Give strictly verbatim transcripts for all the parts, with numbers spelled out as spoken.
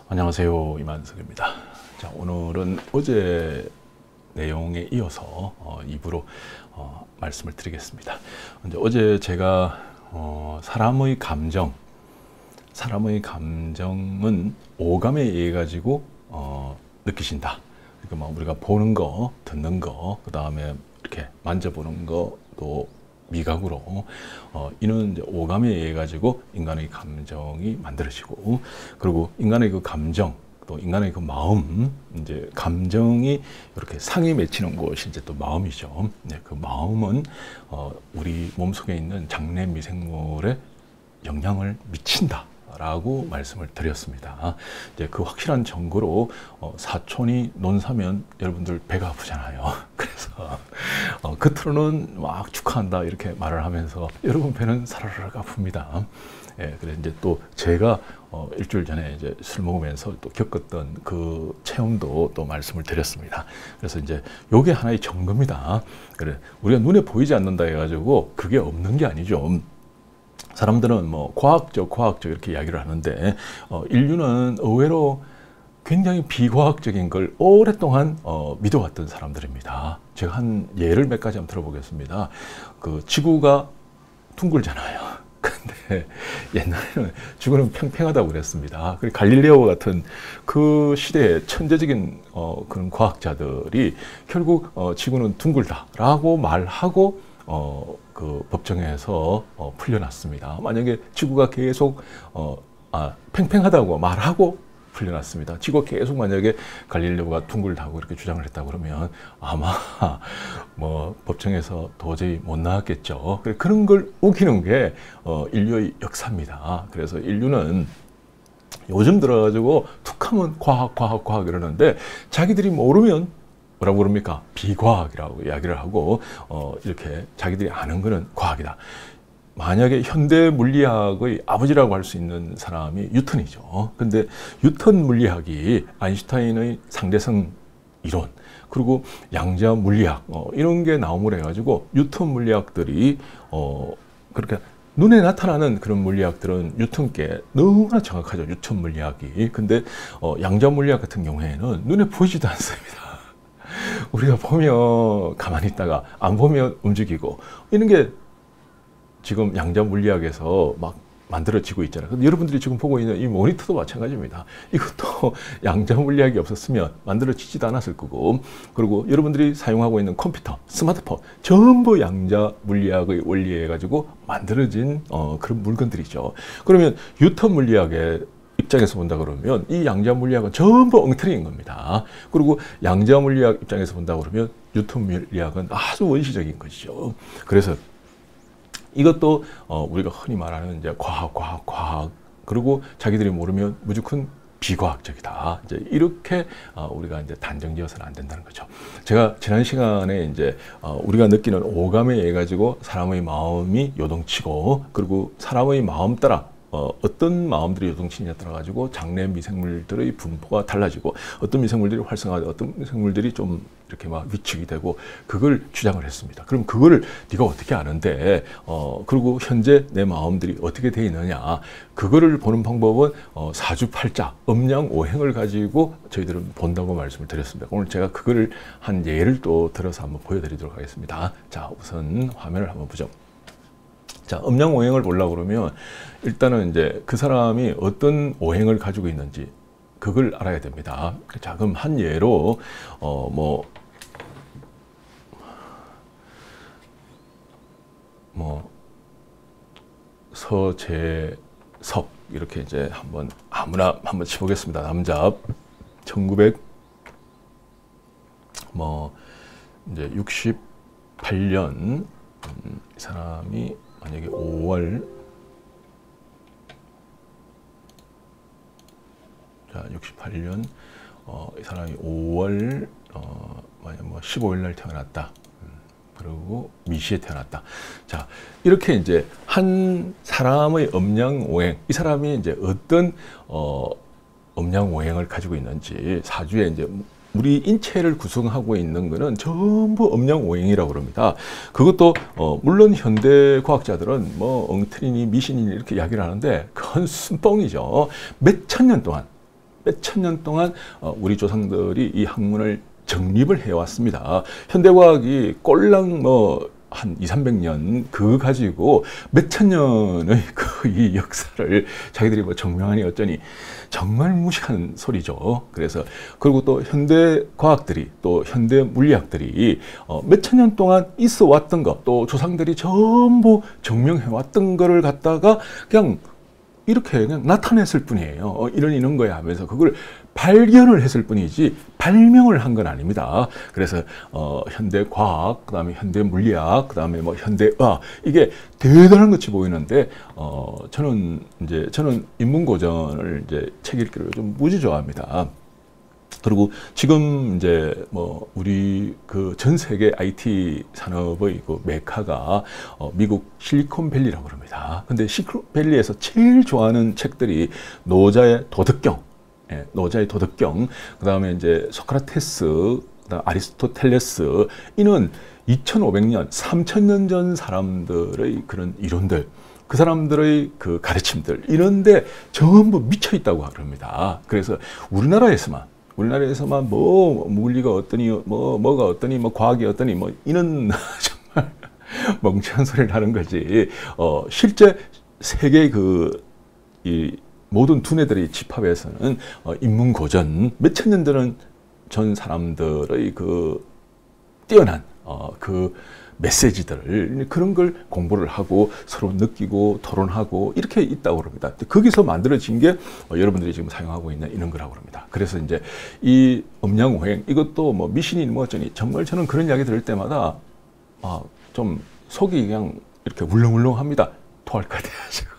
안녕하세요, 이만석입니다. 자, 오늘은 어제 내용에 이어서 어, 이 부로 어, 말씀을 드리겠습니다. 이제 어제 제가 어, 사람의 감정, 사람의 감정은 오감에 의해 가지고 어, 느끼신다. 그러니까 막 우리가 보는 거, 듣는 거, 그 다음에 이렇게 만져보는 것도 미각으로 어, 이는 이제 오감에 의해 가지고 인간의 감정이 만들어지고, 그리고 인간의 그 감정 또 인간의 그 마음, 이제 감정이 이렇게 상이 맺히는 곳이 이제 또 마음이죠. 네, 그 마음은 어, 우리 몸 속에 있는 장내 미생물에 영향을 미친다 라고 말씀을 드렸습니다. 이제 그 확실한 증거로 어, 사촌이 논사면 여러분들 배가 아프잖아요. 그래서 어, 겉으로는 막 축하한다 이렇게 말을 하면서 여러분 배는 사르르 아픕니다. 예, 그래서 이제 또 제가 어, 일주일 전에 이제 술 먹으면서 또 겪었던 그 체험도 또 말씀을 드렸습니다. 그래서 이제 요게 하나의 증거입니다. 그래, 우리가 눈에 보이지 않는다 해가지고 그게 없는 게 아니죠. 사람들은 뭐 과학적, 과학적 이렇게 이야기를 하는데 어, 인류는 의외로 굉장히 비과학적인 걸 오랫동안 어, 믿어왔던 사람들입니다. 제가 한 예를 몇 가지 한번 들어보겠습니다. 그 지구가 둥글잖아요. 근데 옛날에는 지구는 팽팽하다고 그랬습니다. 그리고 갈릴레오 같은 그 시대의 천재적인 어, 그런 과학자들이 결국 어, 지구는 둥글다라고 말하고 어, 그 법정에서 어, 풀려났습니다. 만약에 지구가 계속 어, 아, 팽팽하다고 말하고 풀려났습니다. 지구가 계속 만약에 갈릴레오가 둥글다고 이렇게 주장을 했다 그러면 아마 뭐 법정에서 도저히 못 나왔겠죠. 그런 걸 우기는 게 어, 인류의 역사입니다. 그래서 인류는 요즘 들어가지고 툭하면 과학, 과학, 과학 이러는데 자기들이 모르면 뭐라고 그럽니까? 비과학이라고 이야기를 하고 어, 이렇게 자기들이 아는 거는 과학이다. 만약에 현대 물리학의 아버지라고 할 수 있는 사람이 뉴턴이죠. 근데 뉴턴 물리학이 아인슈타인의 상대성 이론 그리고 양자 물리학 어, 이런 게 나옴으로 해가지고 뉴턴 물리학들이 어, 그렇게 눈에 나타나는 그런 물리학들은 뉴턴께 너무나 정확하죠. 뉴턴 물리학이. 근데 어, 양자 물리학 같은 경우에는 눈에 보이지도 않습니다. 우리가 보면 가만히 있다가 안 보면 움직이고 이런 게 지금 양자 물리학에서 막 만들어지고 있잖아요. 근데 여러분들이 지금 보고 있는 이 모니터도 마찬가지입니다. 이것도 양자 물리학이 없었으면 만들어지지도 않았을 거고, 그리고 여러분들이 사용하고 있는 컴퓨터, 스마트폰 전부 양자 물리학의 원리에 가지고 만들어진 어, 그런 물건들이죠. 그러면 뉴턴 물리학의 입장에서 본다 그러면 이 양자 물리학은 전부 엉터리인 겁니다. 그리고 양자 물리학 입장에서 본다 그러면 뉴턴 물리학은 아주 원시적인 것이죠. 그래서 이것도 어 우리가 흔히 말하는 이제 과학, 과학, 과학 그리고 자기들이 모르면 무조건 비과학적이다. 이제 이렇게 어 우리가 이제 단정지어서는 안 된다는 거죠. 제가 지난 시간에 이제 어 우리가 느끼는 오감에 의해 가지고 사람의 마음이 요동치고 그리고 사람의 마음 따라 어, 어떤 마음들이 요동치느냐에 따라 가지고 장내 미생물들의 분포가 달라지고 어떤 미생물들이 활성화되고 어떤 미생물들이 좀 이렇게 막 위축이 되고 그걸 주장을 했습니다. 그럼 그거를 네가 어떻게 아는데 어, 그리고 현재 내 마음들이 어떻게 돼 있느냐 그거를 보는 방법은 어, 사주팔자 음양오행을 가지고 저희들은 본다고 말씀을 드렸습니다. 오늘 제가 그거를 한 예를 또 들어서 한번 보여드리도록 하겠습니다. 자, 우선 화면을 한번 보죠. 자, 음양오행을 보려고 그러면 일단은 이제 그 사람이 어떤 오행을 가지고 있는지 그걸 알아야 됩니다. 자, 그럼 한 예로 어 뭐 뭐 서재석 이렇게 이제 한번 아무나 한번 쳐보겠습니다. 남자 천구백 뭐 이제 육십팔 년 음, 이 사람이 만약에 오월 자 육십팔 년 어, 이 사람이 오월 어, 만약 뭐 십오일 날 태어났다. 음, 그리고 미시에 태어났다. 자 이렇게 이제 한 사람의 음양오행 이 사람이 이제 어떤 어, 음양오행을 가지고 있는지 사주에 이제 우리 인체를 구성하고 있는 것은 전부 음양오행이라고 그럽니다. 그것도 어, 물론 현대 과학자들은 뭐 엉터리니 미신이니 이렇게 이야기를 하는데 그건 순뻥이죠. 몇 천 년 동안 몇천 년 동안 어, 우리 조상들이 이 학문을 정립을 해왔습니다. 현대과학이 꼴랑 뭐 한 이삼백 년 그거 가지고 몇천 년의 그 이 역사를 자기들이 뭐 증명하니 어쩌니 정말 무식한 소리죠. 그래서 그리고 또 현대 과학들이 또 현대 물리학들이 어, 몇천 년 동안 있어 왔던 것, 또 조상들이 전부 증명해 왔던 거를 갖다가 그냥 이렇게 그냥 나타냈을 뿐이에요. 어, 이런 이런 거야 하면서 그걸 발견을 했을 뿐이지 발명을 한 건 아닙니다. 그래서 어, 현대 과학, 그다음에 현대 물리학, 그다음에 뭐 현대 의학 이게 대단한 것이 보이는데 어, 저는 이제 저는 인문고전을 이제 책 읽기를 좀 무지 좋아합니다. 그리고 지금 이제 뭐 우리 그 전 세계 아이티 산업의 그 메카가 어 미국 실리콘밸리라고 그럽니다. 근데 실리콘밸리에서 제일 좋아하는 책들이 노자의 도덕경, 예, 노자의 도덕경, 그다음에 이제 소크라테스, 그다음 아리스토텔레스 이는 이천오백 년, 삼천 년 전 사람들의 그런 이론들, 그 사람들의 그 가르침들 이런데 전부 미쳐 있다고 그럽니다. 그래서 우리나라에서만 우리나라에서만 뭐 물리가 어떠니 뭐 뭐가 어떠니 뭐 과학이 어떠니 뭐 이런 정말 멍청한 소리를 하는 거지. 어 실제 세계 그 이 모든 두뇌들이 집합해서는 어, 인문고전 몇천 년 되는 전 사람들의 그 뛰어난 어, 그 메시지들을 그런 걸 공부를 하고 서로 느끼고 토론하고 이렇게 있다고 그럽니다. 거기서 만들어진 게 어, 여러분들이 지금 사용하고 있는 이런 거라고 그럽니다. 그래서 이제 이 음양오행 이것도 뭐 미신이 뭐 어쩌니 정말 저는 그런 이야기 들을 때마다 아, 좀 속이 그냥 이렇게 울렁울렁합니다. 토할 것 같아가지고.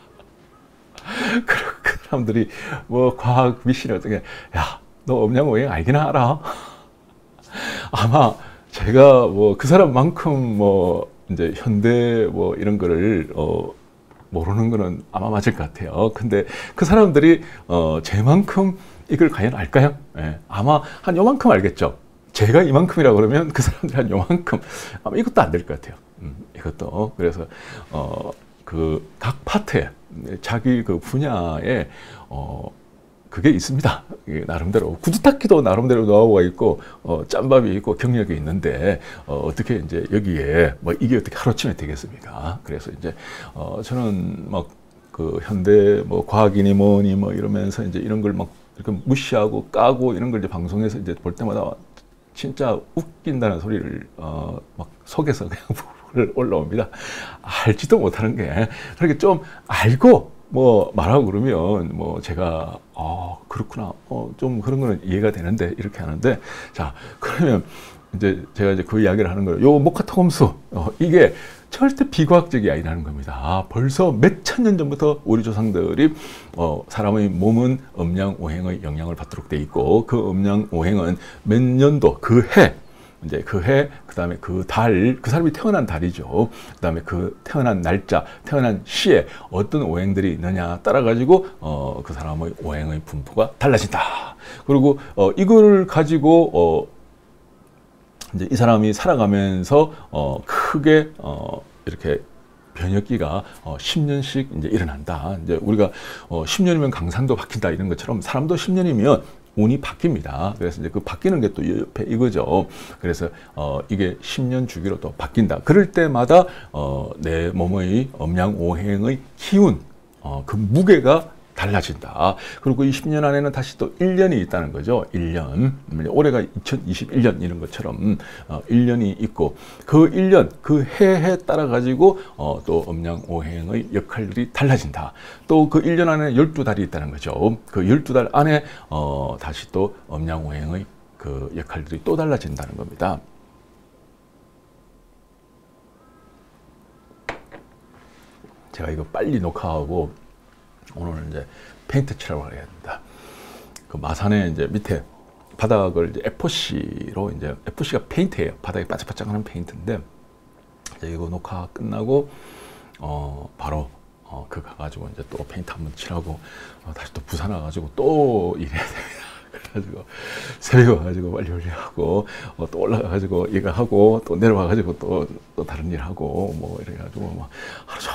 그리고 그 사람들이 뭐 과학 미신을 어떻게 야, 너 음양오행 알긴 알아? 아마 제가 뭐 그 사람만큼 뭐 이제 현대 뭐 이런 거를 어 모르는 거는 아마 맞을 것 같아요. 근데 그 사람들이 어 제만큼 이걸 과연 알까요? 예, 아마 한 요만큼 알겠죠. 제가 이만큼이라고 그러면 그 사람들이 한 요만큼 아마 이것도 안 될 것 같아요. 음, 이것도 그래서 어 그 각 파트에 자기 그 분야에 어 그게 있습니다. 나름대로 구두닦이도 나름대로 노하우가 있고 어, 짬밥이 있고 경력이 있는데 어, 어떻게 이제 여기에 뭐 이게 어떻게 하루아침에 되겠습니까? 그래서 이제 어, 저는 막 그 현대 뭐 과학이니 뭐니 뭐 이러면서 이제 이런 걸 막 이렇게 무시하고 까고 이런 걸 이제 방송에서 이제 볼 때마다 진짜 웃긴다는 소리를 어, 막 속에서 그냥 올라옵니다. 알지도 못하는 게 그렇게 좀 알고 뭐 말하고 그러면 뭐 제가 어 그렇구나 어 좀 그런 거는 이해가 되는데 이렇게 하는데 자 그러면 이제 제가 이제 그 이야기를 하는 거예요. 요 모카토금수 어, 이게 절대 비과학적이 아니라는 겁니다. 아, 벌써 몇천 년 전부터 우리 조상들이 어, 사람의 몸은 음양오행의 영향을 받도록 돼 있고 그 음양오행은 몇 년도 그 해 이제 그 해, 그 다음에 그 달, 그 사람이 태어난 달이죠. 그 다음에 그 태어난 날짜, 태어난 시에 어떤 오행들이 있느냐 따라가지고, 어, 그 사람의 오행의 분포가 달라진다. 그리고, 어, 이걸 가지고, 어, 이제 이 사람이 살아가면서, 어, 크게, 어, 이렇게 변혁기가 어, 십 년씩 이제 일어난다. 이제 우리가 어, 십 년이면 강산도 바뀐다 이런 것처럼 사람도 십 년이면 운이 바뀝니다. 그래서 이제 그 바뀌는 게 또 옆에 이거죠. 그래서 어 이게 십 년 주기로 또 바뀐다. 그럴 때마다 어 내 몸의 음양오행의 기운, 어 그 무게가 달라진다. 그리고 이 십 년 안에는 다시 또 일 년이 있다는 거죠. 일 년. 올해가 이천이십일 년 이런 것처럼 어, 일 년이 있고 그 일 년, 그 해에 따라 가지고 어, 또 음양오행의 역할들이 달라진다. 또 그 일 년 안에 열두 달이 있다는 거죠. 그 열두 달 안에 어, 다시 또 음양오행의 그 역할들이 또 달라진다는 겁니다. 제가 이거 빨리 녹화하고 오늘 이제 페인트 칠하고 해야 됩니다. 그 마산에 이제 밑에 바닥을 이제 에포씨로 이제 에포씨가 페인트예요. 바닥이 반짝반짝하는 페인트인데 이제 이거 녹화 끝나고 어 바로 어 그 가가지고 이제 또 페인트 한번 칠하고 어 다시 또 부산 와가지고 또 일해야 됩니다. 그래가지고 새벽에 와가지고 빨리 요리하고 어 또 올라가가지고 이거 하고 또 내려와가지고 또 또 다른 일 하고 뭐 이래가지고 뭐 하루 종일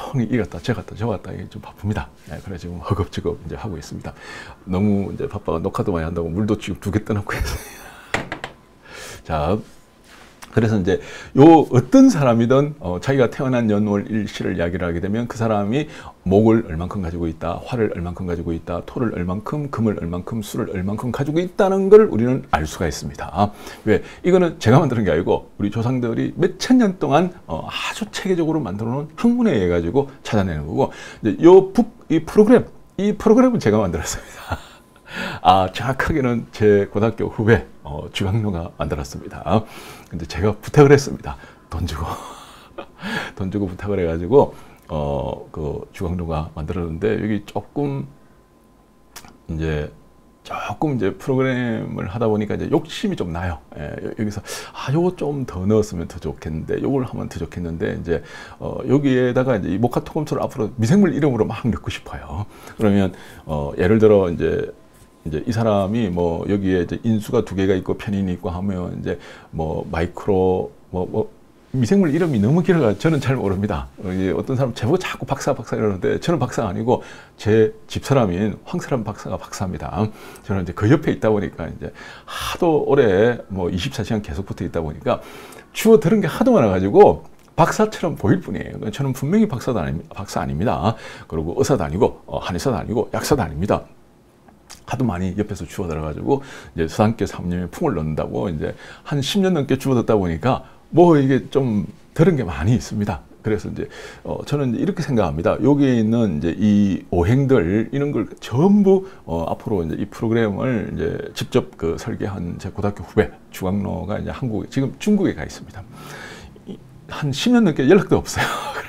형이 이겼다, 저갔다, 저갔다, 이게 좀 바쁩니다. 네, 그래 지금 허겁지겁 이제 하고 있습니다. 너무 이제 바빠가 녹화도 많이 한다고 물도 지금 두 개 떠놓고 있습니다. 자, 그래서 이제 요 어떤 사람이든 어, 자기가 태어난 연월 일시를 이야기를 하게 되면 그 사람이 목을 얼만큼 가지고 있다, 화를 얼만큼 가지고 있다, 토를 얼만큼, 금을 얼만큼, 수를 얼만큼 가지고 있다는 걸 우리는 알 수가 있습니다. 왜? 이거는 제가 만드는 게 아니고 우리 조상들이 몇천 년 동안 어, 아주 체계적으로 만들어 놓은 학문에 의해 가지고 찾아내는 거고, 이제 요 북, 이 프로그램, 이 프로그램은 제가 만들었습니다. 아, 정확하게는 제 고등학교 후배 어, 주강로가 만들었습니다. 근데 제가 부탁을 했습니다. 돈 주고 돈 주고 부탁을 해가지고 어, 그 주강로가 만들었는데, 여기 조금 이제 조금 이제 프로그램을 하다 보니까 이제 욕심이 좀 나요. 예, 여기서 아, 요거 좀 더 넣었으면 더 좋겠는데, 요걸 하면 더 좋겠는데, 이제 어, 여기에다가 이제 이 모카토금토를 앞으로 미생물 이름으로 막 넣고 싶어요. 그러면 어, 예를 들어 이제 이제 이 사람이 뭐 여기에 이제 인수가 두 개가 있고 편인이 있고 하면 이제 뭐 마이크로 뭐, 뭐 미생물 이름이 너무 길어가 저는 잘 모릅니다. 어떤 사람 제보고 자꾸 박사 박사 이러는데 저는 박사가 아니고 제 집사람인 황사람 박사가 박사입니다. 저는 이제 그 옆에 있다 보니까 이제 하도 오래 뭐 이십사 시간 계속 붙어 있다 보니까 주워 들은 게 하도 많아가지고 박사처럼 보일 뿐이에요. 저는 분명히 박사도 아니, 박사 아닙니다. 그리고 의사도 아니고 어, 한의사도 아니고 약사도 아닙니다. 하도 많이 옆에서 주워 들어가지고 이제 수산께 삼림에 풍을 넣는다고 이제 한 십 년 넘게 주워 듣다 보니까 뭐 이게 좀 들은 게 많이 있습니다. 그래서 이제 어 저는 이렇게 생각합니다. 여기에 있는 이제 이 오행들 이런 걸 전부 어 앞으로 이제 이 프로그램을 이제 직접 그 설계한 제 고등학교 후배 주강로가 이제 한국에 지금 중국에 가 있습니다. 한 십 년 넘게 연락도 없어요.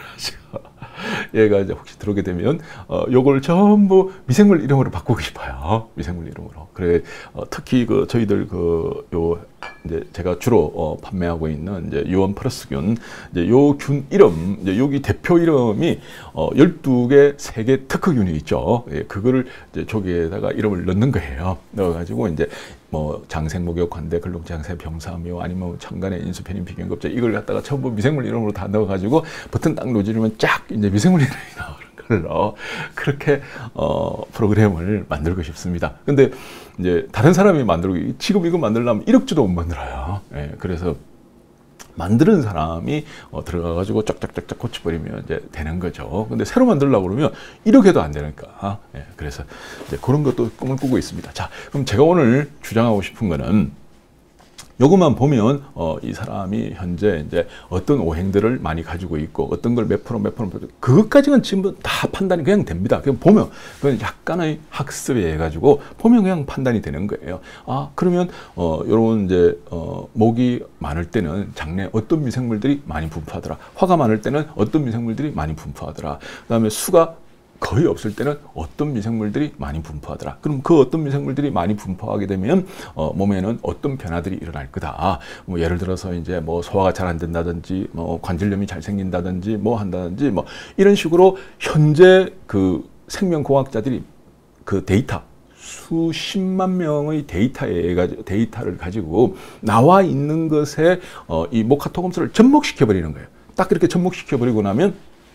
얘가 이제 혹시 들어오게 되면 어 요걸 전부 미생물 이름으로 바꾸고 싶어요. 미생물 이름으로. 그래 어, 특히 그 저희들 그 요 이제 제가 주로 어, 판매하고 있는 이제 유원 플러스균, 이제 요 균 이름, 이제 여기 대표 이름이 어, 열두 개, 세 개 특허균이 있죠. 예, 그거를 이제 저기에다가 이름을 넣는 거예요. 넣어가지고 이제 뭐 장생목욕, 관대, 근록장세, 병사묘, 아니면 천간에 인수페닌, 비견급제 이걸 갖다가 전부 미생물 이름으로 다 넣어가지고 버튼 딱 누르면 쫙 이제 미생물 이름이 나오는 걸로 그렇게 어, 프로그램을 만들고 싶습니다. 근데 이제 다른 사람이 만들고 지금 이거 만들려면 일억 주도 못 만들어요. 예, 그래서 만드는 사람이 어, 들어가가지고 쫙쫙쫙쫙 고쳐버리면 이제 되는 거죠. 근데 새로 만들려고 그러면 일억에도 안 되니까. 예, 그래서 이제 그런 것도 꿈을 꾸고 있습니다. 자, 그럼 제가 오늘 주장하고 싶은 거는 요것만 보면 어, 이 사람이 현재 이제 어떤 오행들을 많이 가지고 있고 어떤 걸 몇 프로 몇 프로 그것까지는 지금 다 판단이 그냥 됩니다. 그냥 보면 그건 약간의 학습에 의해 가지고 보면 그냥 판단이 되는 거예요. 아 그러면 어 요런 이제 어 목이 많을 때는 장내 어떤 미생물들이 많이 분포하더라. 화가 많을 때는 어떤 미생물들이 많이 분포하더라. 그다음에 수가 거의 없을 때는 어떤 미생물들이 많이 분포하더라. 그럼 그 어떤 미생물들이 많이 분포하게 되면 어, 몸에는 어떤 변화들이 일어날 거다. 뭐 예를 들어서 이제 뭐 소화가 잘 안 된다든지, 뭐 관절염이 잘 생긴다든지, 뭐 한다든지, 뭐 이런 식으로 현재 그 생명공학자들이 그 데이터 수십만 명의 데이터에 데이터를 가지고 나와 있는 것에 어, 이 모카토금토를 접목시켜 버리는 거예요. 딱 그렇게 접목시켜 버리고 나면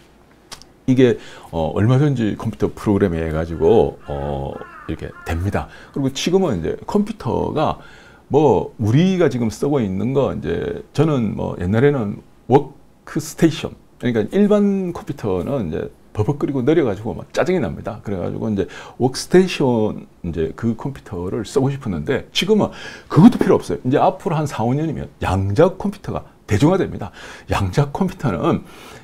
이게 어, 얼마든지 컴퓨터 프로그램에 해가지고 어, 이렇게 됩니다. 그리고 지금은 이제 컴퓨터가 뭐 우리가 지금 쓰고 있는 거 이제 저는 뭐 옛날에는 워크스테이션 그러니까 일반 컴퓨터는 이제 버벅거리고 내려가지고 막 짜증이 납니다. 그래가지고 이제 워크스테이션 이제 그 컴퓨터를 쓰고 싶었는데 지금은 그것도 필요 없어요. 이제 앞으로 한 사, 오 년이면 양자 컴퓨터가 대중화됩니다. 양자 컴퓨터는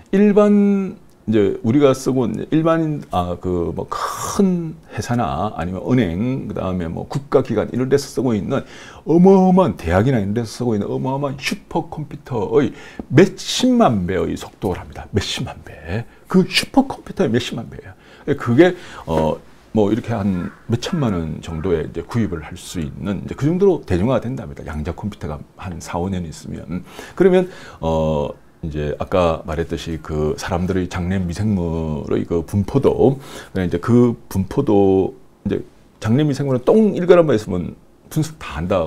일반 이제 우리가 쓰고 일반인 아 그 뭐 큰 회사나 아니면 은행 그다음에 뭐 국가기관 이런 데서 쓰고 있는 어마어마한 대학이나 이런 데서 쓰고 있는 어마어마한 슈퍼컴퓨터의 몇십만 배의 속도를 합니다. 몇십만 배. 그 슈퍼컴퓨터의 몇십만 배예요. 그게 어 뭐 이렇게 한 몇천만 원 정도에 이제 구입을 할 수 있는 이제 그 정도로 대중화가 된답니다. 양자 컴퓨터가 한 사, 오 년 있으면. 그러면 어 이제 아까 말했듯이 그 사람들의 장내 미생물의 그 분포도 이제 그 분포도 이제 장내 미생물은 똥 일 그램만 있으면 분석 다 한다고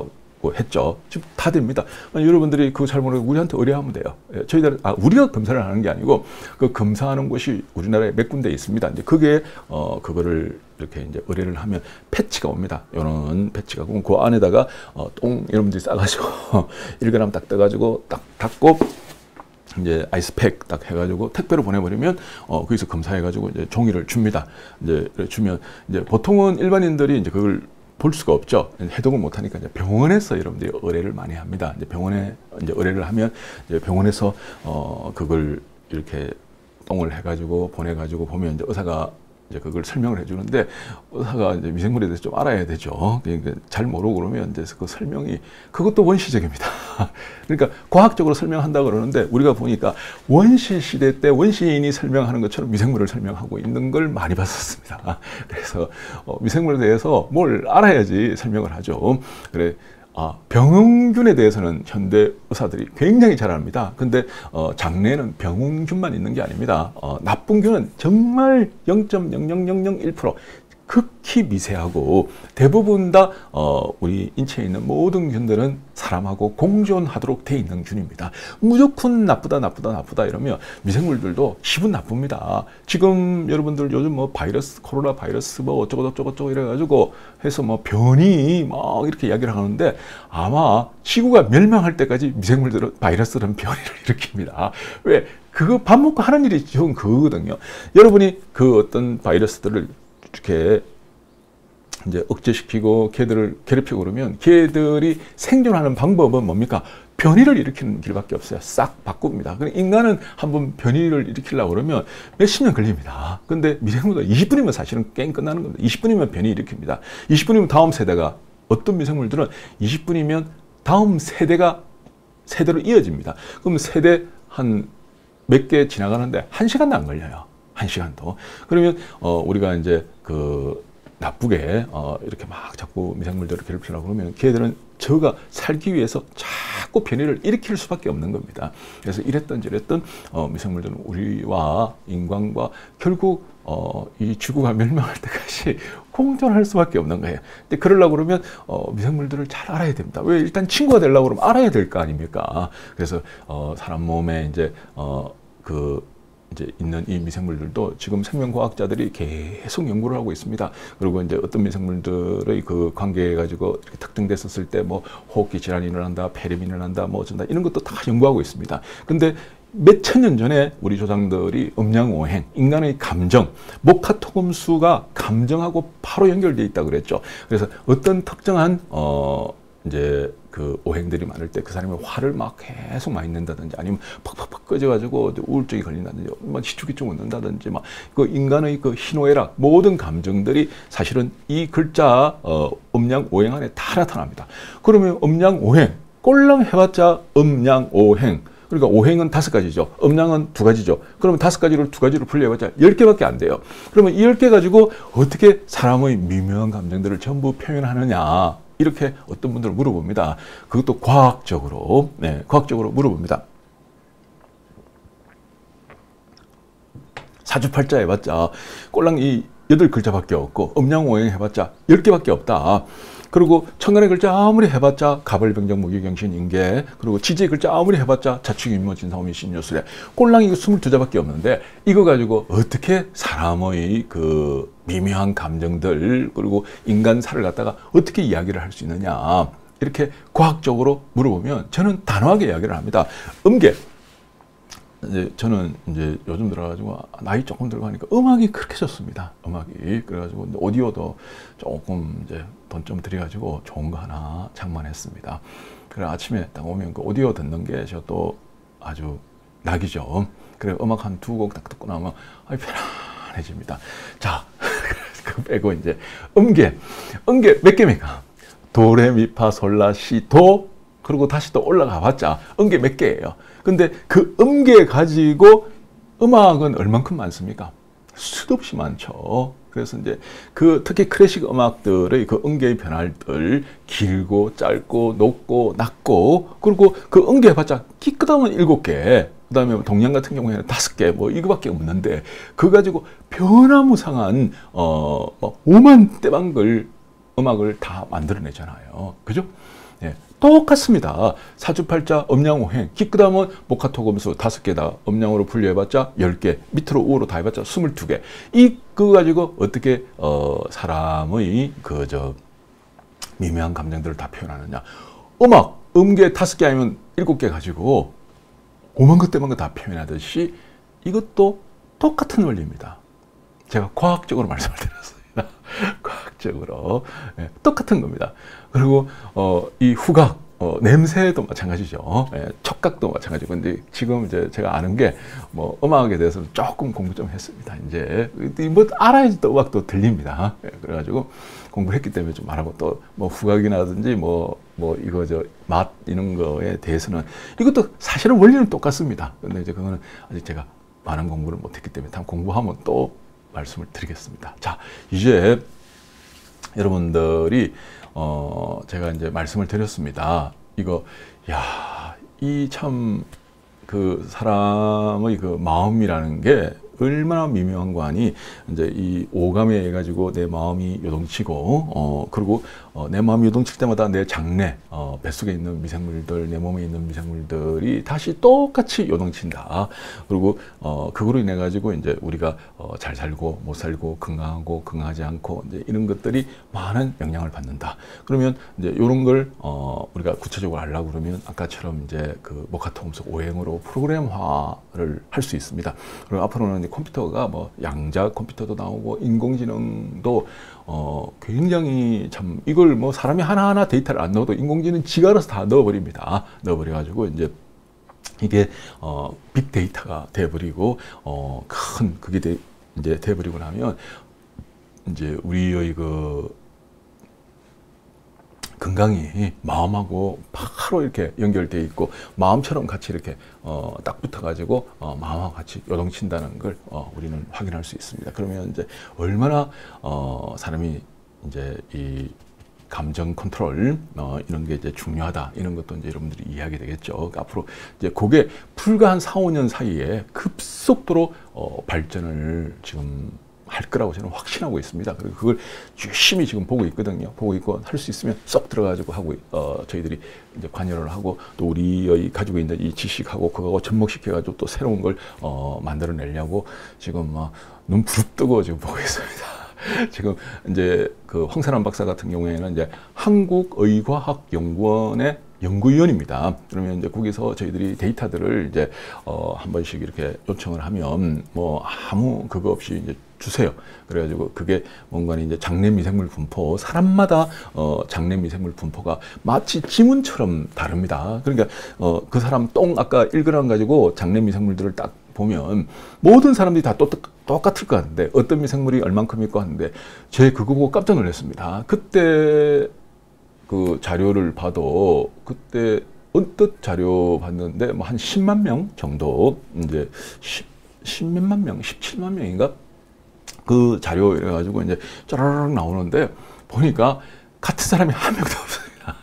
했죠. 지금 다 됩니다. 여러분들이 그거 잘 모르고 우리한테 의뢰하면 돼요. 예, 저희들 아 우리가 검사를 하는 게 아니고 그 검사하는 곳이 우리나라에 몇 군데 있습니다. 이제 그게 어 그거를 이렇게 이제 의뢰를 하면 패치가 옵니다. 이런 패치가 그럼 그 안에다가 어, 똥 여러분들이 싸가지고 일 그램 딱 떠가지고 딱 닫고 이제 아이스팩 딱 해가지고 택배로 보내버리면 어 거기서 검사해가지고 이제 종이를 줍니다. 이제 주면 이제 보통은 일반인들이 이제 그걸 볼 수가 없죠. 해독을 못하니까 이제 병원에서 여러분들이 의뢰를 많이 합니다. 이제 병원에 이제 의뢰를 하면 이제 병원에서 어 그걸 이렇게 똥을 해가지고 보내가지고 보면 이제 의사가 이제 그걸 설명을 해주는데 의사가 이제 미생물에 대해서 좀 알아야 되죠. 그러니까 잘 모르고 그러면 이제 그 설명이 그것도 원시적입니다. 그러니까 과학적으로 설명한다 그러는데 우리가 보니까 원시 시대 때 원시인이 설명하는 것처럼 미생물을 설명하고 있는 걸 많이 봤었습니다. 그래서 어, 미생물에 대해서 뭘 알아야지 설명을 하죠. 그래. 아, 병원균에 대해서는 현대 의사들이 굉장히 잘 압니다. 근데 어, 장내에는 병원균만 있는 게 아닙니다. 어, 나쁜 균은 정말 영 점 영영영영일 퍼센트 극히 미세하고 대부분 다 어, 우리 인체에 있는 모든 균들은 사람하고 공존하도록 돼 있는 균입니다. 무조건 나쁘다 나쁘다 나쁘다 이러면 미생물들도 기분 나쁩니다. 지금 여러분들 요즘 뭐 바이러스 코로나 바이러스 뭐 어쩌고 저쩌고 저쩌고 이래가지고 해서 뭐 변이 막 이렇게 이야기를 하는데 아마 지구가 멸망할 때까지 미생물들은 바이러스는 변이를 일으킵니다. 왜? 그거 밥 먹고 하는 일이 좀 그거거든요. 여러분이 그 어떤 바이러스들을 이렇게 이제 억제시키고 개들을 괴롭히고 그러면 개들이 생존하는 방법은 뭡니까? 변이를 일으키는 길밖에 없어요. 싹 바꿉니다. 그러니까 인간은 한번 변이를 일으키려고 그러면 몇십 년 걸립니다. 근데 미생물도 이십 분이면 사실은 게임 끝나는 겁니다. 이십 분이면 변이 일으킵니다. 이십 분이면 다음 세대가 어떤 미생물들은 이십 분이면 다음 세대가 세대로 이어집니다. 그럼 세대 한 몇 개 지나가는데 한 시간도 안 걸려요. 한 시간도. 그러면 어 우리가 이제 그 나쁘게 어 이렇게 막 자꾸 미생물들을 괴롭히려고 그러면 걔들은 저가 살기 위해서 자꾸 변이를 일으킬 수밖에 없는 겁니다. 그래서 이랬던 저랬던 어 미생물들은 우리와 인간과 결국 어 이 지구가 멸망할 때까지 공존할 수밖에 없는 거예요. 근데 그러려고 그러면 어 미생물들을 잘 알아야 됩니다. 왜? 일단 친구가 되려고 그러면 알아야 될 거 아닙니까? 그래서 어 사람 몸에 이제 어 그 이제 있는 이 미생물들도 지금 생명과학자들이 계속 연구를 하고 있습니다. 그리고 이제 어떤 미생물들의 그 관계해 가지고 이렇게 특정됐었을 때 뭐 호흡기 질환이 일어난다, 폐렴이 일어난다, 뭐 어쩐다 이런 것도 다 연구하고 있습니다. 근데 몇 천 년 전에 우리 조상들이 음양오행, 인간의 감정, 목화토금수가 감정하고 바로 연결되어 있다 그랬죠. 그래서 어떤 특정한 어 이제 그 오행들이 많을 때 그 사람이 화를 막 계속 많이 낸다든지 아니면 팍팍팍 꺼져가지고 우울증이 걸린다든지 막 시추기증 얻는다든지 막 그 인간의 그 희노애락 모든 감정들이 사실은 이 글자 어, 음양오행 안에 다 나타납니다. 그러면 음양오행 꼴랑 해봤자 음양오행 그러니까 오행은 다섯 가지죠. 음양은 두 가지죠. 그러면 다섯 가지를 두 가지로 분리해봤자 열 개밖에 안 돼요. 그러면 이 열 개 가지고 어떻게 사람의 미묘한 감정들을 전부 표현하느냐 이렇게 어떤 분들을 물어봅니다. 그것도 과학적으로, 네, 과학적으로 물어봅니다. 사주팔자 해봤자 꼴랑 이 여덟 글자밖에 없고 음양오행 해봤자 열 개밖에 없다. 그리고 천간의 글자 아무리 해봤자 가벌병정 무기경신 인계 그리고 지지의 글자 아무리 해봤자 자축인모 진사오미 신요술에 꼴랑 이거 스물두 자밖에 없는데 이거 가지고 어떻게 사람의 그 미묘한 감정들 그리고 인간사를 갖다가 어떻게 이야기를 할 수 있느냐 이렇게 과학적으로 물어보면 저는 단호하게 이야기를 합니다. 음계 이제 저는 이제 요즘 들어가지고 나이 조금 들어가니까 음악이 그렇게 좋습니다. 음악이 그래가지고 오디오도 조금 이제 돈 좀 들여가지고 좋은 거 하나 장만했습니다. 그래 아침에 딱 오면 그 오디오 듣는 게 저 또 아주 낙이죠. 그래 음악 한 두 곡 딱 듣고 나면 아주 편안해집니다. 자, 그 빼고 이제 음계, 음계 몇 개입니까? 도레미파솔라시도 그리고 다시 또 올라가 봤자 음계 몇 개예요. 근데 그 음계 가지고 음악은 얼만큼 많습니까? 수도 없이 많죠. 그래서 이제 그 특히 클래식 음악들의 그 음계의 변화들 길고 짧고 높고 낮고 그리고 그 음계 해봤자 끼끄다면 일곱 개 그 다음에 동양 같은 경우에는 다섯 개 뭐 이거밖에 없는데 그거 가지고 변화무쌍한 어 뭐 오만 대방글 음악을 다 만들어내잖아요. 그죠? 예, 똑같습니다. 사주팔자 음양오행, 기끄다면 목화토금수 다섯 개다. 음양으로 분류해봤자 열 개, 밑으로 우로 다 해봤자 스물두 개. 이 그거 가지고 어떻게 어, 사람의 그 저 미묘한 감정들을 다 표현하느냐. 음악, 음계 다섯 개 아니면 일곱 개 가지고 오만 것 때만 것 다 표현하듯이 이것도 똑같은 원리입니다. 제가 과학적으로 말씀을 드렸습니다. 과학적으로 예, 똑같은 겁니다. 그리고 어, 이 후각, 어, 냄새도 마찬가지죠. 예, 촉각도 마찬가지고. 근데 지금 이제 제가 아는 게 뭐 음악에 대해서는 조금 공부 좀 했습니다. 이제 뭐 알아야지 또 음악도 들립니다. 예, 그래가지고 공부를 했기 때문에 좀 알아보고 또 뭐 후각이라든지 뭐 뭐 이거 저 맛 이런 거에 대해서는 이것도 사실은 원리는 똑같습니다. 근데 이제 그거는 아직 제가 많은 공부를 못했기 때문에 다음 공부하면 또 말씀을 드리겠습니다. 자, 이제 여러분들이 어 제가 이제 말씀을 드렸습니다. 이거 야, 이 참 그 사람의 그 마음이라는 게 얼마나 미묘한 거 아니. 이제 이 오감에 의해 가지고 내 마음이 요동치고 어 그리고 어, 내 마음이 요동칠 때마다 내 장내 어, 뱃속에 있는 미생물들, 내 몸에 있는 미생물들이 다시 똑같이 요동친다. 그리고 어 그거로 인해 가지고 이제 우리가 어, 잘 살고 못 살고 건강하고 건강하지 않고 이제 이런 것들이 많은 영향을 받는다. 그러면 이제 이런 걸 어, 우리가 구체적으로 하려고 그러면 아까처럼 이제 그 목화토금수 오행으로 프로그램화를 할 수 있습니다. 그리고 앞으로는 컴퓨터가 뭐 양자 컴퓨터도 나오고 인공지능도 어 굉장히 참 이걸 뭐 사람이 하나하나 데이터를 안 넣어도 인공지능 지가 알아서 다 넣어버립니다. 넣어버려가지고 이제 이게 어 빅데이터가 돼버리고 어 큰 그게 돼, 이제 돼버리고 나면 이제 우리의 그 건강이 마음하고 바로 이렇게 연결되어 있고 마음처럼 같이 이렇게 어, 딱 붙어가지고 어, 마음하고 같이 요동친다는 걸 어, 우리는 확인할 수 있습니다. 그러면 이제 얼마나 어, 사람이 이제 이 감정 컨트롤 어, 이런 게 이제 중요하다 이런 것도 이제 여러분들이 이해하게 되겠죠. 그러니까 앞으로 이제 그게 불과 한 사, 오 년 사이에 급속도로 어, 발전을 지금 할 거라고 저는 확신하고 있습니다. 그리고 그걸 열심히 지금 보고 있거든요. 보고 있고 할 수 있으면 쏙 들어가지고 하고 어, 저희들이 이제 관여를 하고 또 우리의 가지고 있는 이 지식하고 그거하고 접목시켜가지고 또 새로운 걸 어, 만들어내려고 지금 막 눈 부릅뜨고 지금 보고 있습니다. 지금 이제 그 황선한 박사 같은 경우에는 이제 한국의과학연구원의 연구위원입니다. 그러면 이제 거기서 저희들이 데이터들을 이제 어, 한 번씩 이렇게 요청을 하면 뭐 아무 그거 없이 이제 주세요. 그래가지고 그게 뭔가 이제 장내 미생물 분포, 사람마다 어, 장내 미생물 분포가 마치 지문처럼 다릅니다. 그러니까 어, 그 사람 똥 아까 일 그램 가지고 장내 미생물들을 딱 보면 모든 사람들이 다 또, 똑같을 것 같은데 어떤 미생물이 얼만큼 있고 하는데 제 그거 보고 깜짝 놀랐습니다. 그때 그 자료를 봐도 그때 언뜻 자료 봤는데 뭐 한 십만 명 정도 이제 십몇만 명, 십칠만 명인가 그 자료 이래가지고 이제 짜라락 나오는데 보니까 같은 사람이 한 명도 없습니다.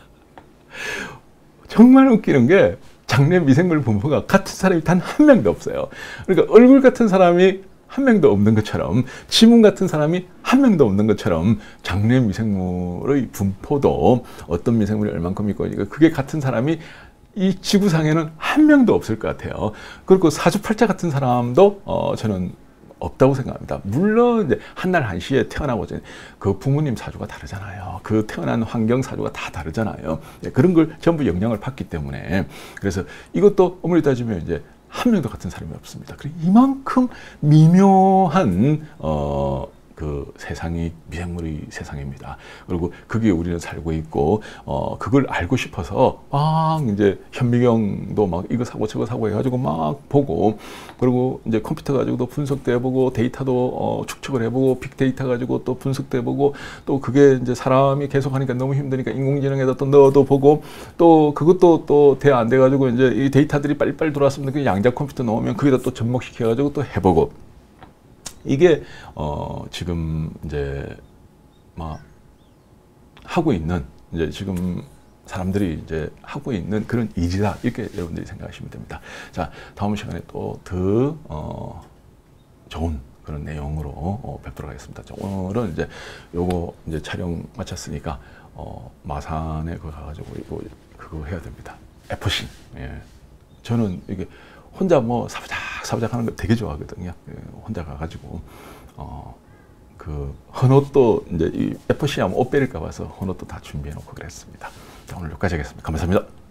정말 웃기는 게 장내 미생물 분포가 같은 사람이 단 한 명도 없어요. 그러니까 얼굴 같은 사람이 한 명도 없는 것처럼 지문 같은 사람이 한 명도 없는 것처럼 장내 미생물의 분포도 어떤 미생물이 얼만큼 있고 그게 같은 사람이 이 지구상에는 한 명도 없을 것 같아요. 그리고 사주팔자 같은 사람도 어, 저는 없다고 생각합니다. 물론 이제 한날 한시에 태어나고 그 부모님 사주가 다르잖아요. 그 태어난 환경 사주가 다 다르잖아요. 그런 걸 전부 영향을 받기 때문에 그래서 이것도 어머니 따지면 이제 한 명도 같은 사람이 없습니다. 그리고 이만큼 미묘한 어, 그 세상이 미생물의 세상입니다. 그리고 그게 우리는 살고 있고 어 그걸 알고 싶어서 막 이제 현미경도 막 이거 사고 저거 사고 해가지고 막 보고 그리고 이제 컴퓨터 가지고도 분석도 해보고 데이터도 어 축적을 해보고 빅데이터 가지고 또 분석도 해보고 또 그게 이제 사람이 계속 하니까 너무 힘드니까 인공지능에다 또 넣어도 보고 또 그것도 또 대 안 돼가지고 이제 이 데이터들이 빨리빨리 들어왔으면 그 양자 컴퓨터 넣으면 거기다 또 접목시켜가지고 또 해보고 이게 어 지금 이제 막 하고 있는 이제 지금 사람들이 이제 하고 있는 그런 일이다 이렇게 여러분들이 생각하시면 됩니다. 자 다음 시간에 또 더 어 좋은 그런 내용으로 어, 뵙도록 하겠습니다. 자, 오늘은 이제 요거 이제 촬영 마쳤으니까 어, 마산에 그 가가지고 이거 그거 해야 됩니다. 에프씨. 예. 저는 이게 혼자 뭐 사부작 사부작 하는 거 되게 좋아하거든요. 예, 혼자 가가지고 어, 그 헌옷도 이제 이 에프씨 하면 옷 베릴까 봐서 헌옷도 다 준비해 놓고 그랬습니다. 자, 오늘 여기까지 하겠습니다. 감사합니다.